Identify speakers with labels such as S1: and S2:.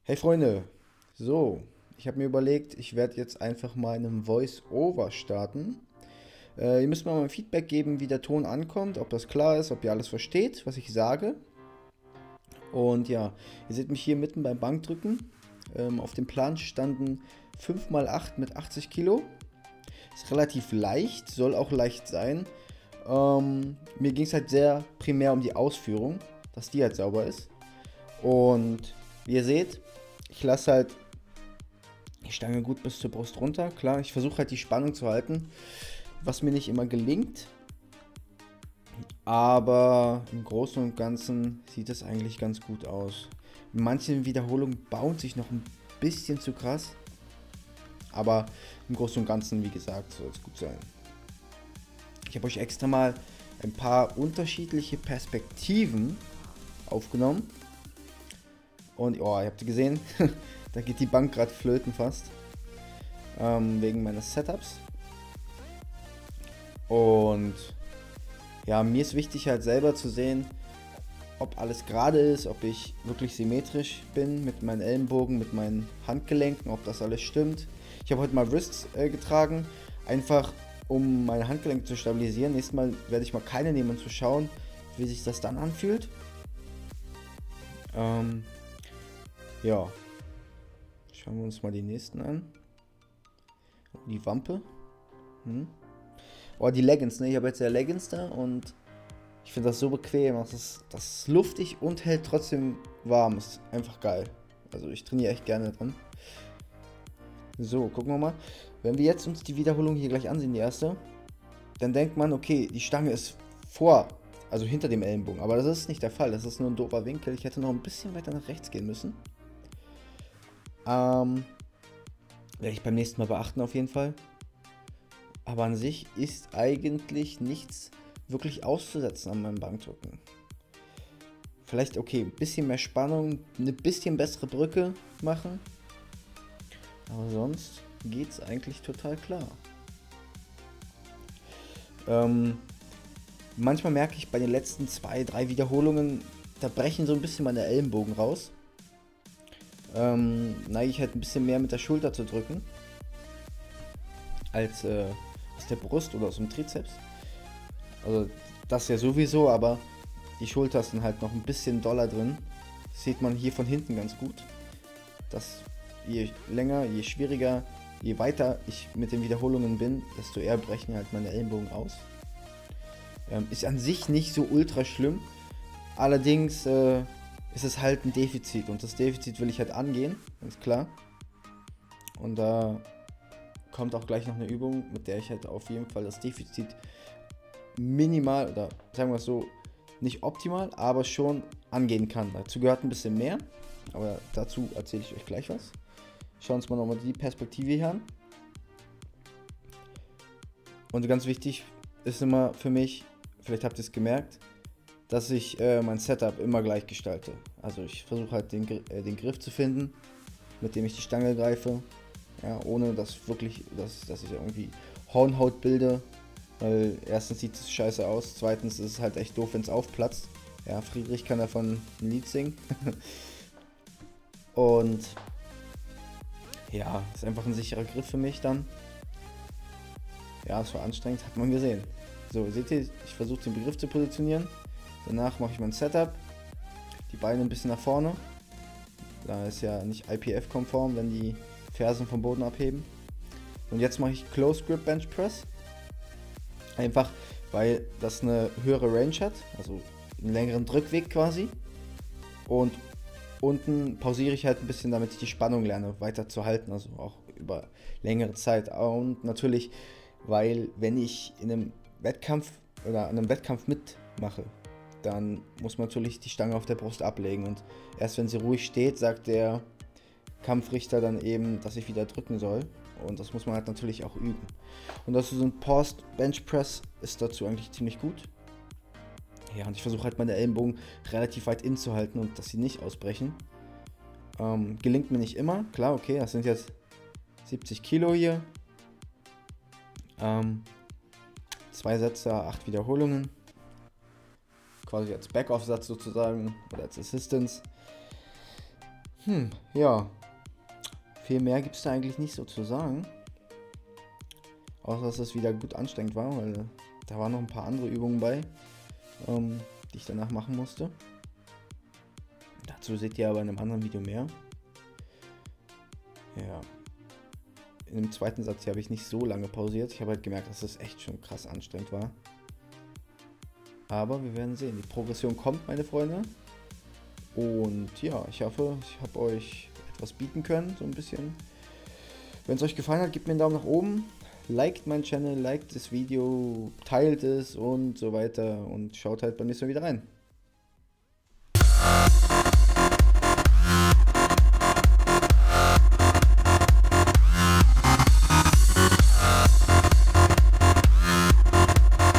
S1: Hey Freunde, so, ich habe mir überlegt, ich werde jetzt einfach mal einen Voice-Over starten. Ihr müsst mir mal ein Feedback geben, wie der Ton ankommt, ob das klar ist, ob ihr alles versteht, was ich sage. Und ja, ihr seht mich hier mitten beim Bankdrücken. Auf dem Plan standen 5 mal 8 mit 80 Kilo. Ist relativ leicht, soll auch leicht sein. Mir ging es halt sehr primär um die Ausführung, dass die halt sauber ist. Und wie ihr seht, ich lasse halt die Stange gut bis zur Brust runter. Klar, ich versuche halt die Spannung zu halten, was mir nicht immer gelingt. Aber im Großen und Ganzen sieht es eigentlich ganz gut aus. In manchen Wiederholungen baut sich noch ein bisschen zu krass. Aber im Großen und Ganzen, wie gesagt, soll es gut sein. Ich habe euch extra mal ein paar unterschiedliche Perspektiven aufgenommen. Und oh, ihr habt gesehen, da geht die Bank gerade flöten fast. Wegen meines Setups. Und ja, mir ist wichtig halt selber zu sehen, ob alles gerade ist, ob ich wirklich symmetrisch bin mit meinen Ellenbogen, mit meinen Handgelenken, ob das alles stimmt. Ich habe heute mal Wrists getragen, einfach um meine Handgelenke zu stabilisieren. Nächstes Mal werde ich mal keine nehmen, um zu schauen, wie sich das dann anfühlt. Ja, schauen wir uns mal die nächsten an. Die Wampe. Oh, die Leggings, ne? Ich habe jetzt ja Leggings da und ich finde das so bequem. Das ist luftig und hält trotzdem warm. Ist einfach geil. Also ich trainiere echt gerne dran. So, gucken wir mal. Wenn wir jetzt uns die Wiederholung hier gleich ansehen, die erste, dann denkt man, okay, die Stange ist vor, also hinter dem Ellenbogen. Aber das ist nicht der Fall. Das ist nur ein doofer Winkel. Ich hätte noch ein bisschen weiter nach rechts gehen müssen. Werde ich beim nächsten Mal beachten auf jeden Fall. Aber an sich ist eigentlich nichts wirklich auszusetzen an meinem Bankdrücken. Vielleicht, okay, ein bisschen mehr Spannung, eine bisschen bessere Brücke machen. Aber sonst geht es eigentlich total klar. Manchmal merke ich bei den letzten 2, 3 Wiederholungen, da brechen so ein bisschen meine Ellenbogen raus. Neige ich halt ein bisschen mehr mit der Schulter zu drücken, als aus der Brust oder aus dem Trizeps. Also das ja sowieso, aber die Schulter ist dann halt noch ein bisschen doller drin. Das sieht man hier von hinten ganz gut. Dass je länger, je schwieriger, je weiter ich mit den Wiederholungen bin, desto eher brechen halt meine Ellenbogen aus. Ist an sich nicht so ultra schlimm. Allerdings ist es halt ein Defizit und das Defizit will ich halt angehen, ganz klar. Und da kommt auch gleich noch eine Übung, mit der ich halt auf jeden Fall das Defizit minimal oder sagen wir es so, nicht optimal, aber schon angehen kann. Dazu gehört ein bisschen mehr, aber dazu erzähle ich euch gleich was. Schauen wir uns mal nochmal die Perspektive hier an. Und ganz wichtig ist immer für mich, vielleicht habt ihr es gemerkt, dass ich mein Setup immer gleich gestalte. Also ich versuche halt den Griff zu finden, mit dem ich die Stange greife. Ja, ohne dass ich irgendwie Hornhaut bilde. Weil erstens sieht es scheiße aus, zweitens ist es halt echt doof, wenn es aufplatzt. Ja, Friedrich kann davon ein Lied singen. Und ja, ist einfach ein sicherer Griff für mich dann. Ja, es war anstrengend, hat man gesehen. So, seht ihr, ich versuche den Begriff zu positionieren. Danach mache ich mein Setup. Die Beine ein bisschen nach vorne. Da ist ja nicht IPF-konform, wenn die Fersen vom Boden abheben. Und jetzt mache ich Close Grip Bench Press. Einfach, weil das eine höhere Range hat, also einen längeren Drückweg quasi. Und unten pausiere ich halt ein bisschen, damit ich die Spannung lerne, weiter zu halten, also auch über längere Zeit. Und natürlich, weil wenn ich in einem Wettkampf oder an einem Wettkampf mitmache, dann muss man natürlich die Stange auf der Brust ablegen. Und erst wenn sie ruhig steht, sagt der Kampfrichter dann eben, dass ich wieder drücken soll. Und das muss man halt natürlich auch üben. Und das ist so ein Paused Bench Press ist dazu eigentlich ziemlich gut. Ja, und ich versuche halt meine Ellenbogen relativ weit innen zu halten und dass sie nicht ausbrechen. Gelingt mir nicht immer. Klar, okay, das sind jetzt 70 Kilo hier. 2 Sätze, 8 Wiederholungen. Quasi als Backoff-Satz sozusagen oder als Assistance. Ja, viel mehr gibt es da eigentlich nicht so zu sagen. Außer dass es wieder gut anstrengend war, weil da waren noch ein paar andere Übungen bei, die ich danach machen musste. Dazu seht ihr aber in einem anderen Video mehr. Ja. In dem zweiten Satz hier habe ich nicht so lange pausiert. Ich habe halt gemerkt, dass es echt schon krass anstrengend war. Aber wir werden sehen. Die Progression kommt, meine Freunde. Und ja, ich hoffe, ich habe euch etwas bieten können, so ein bisschen. Wenn es euch gefallen hat, gebt mir einen Daumen nach oben. Liked meinen Channel, liked das Video, teilt es und so weiter. Und schaut halt beim nächsten Mal wieder rein.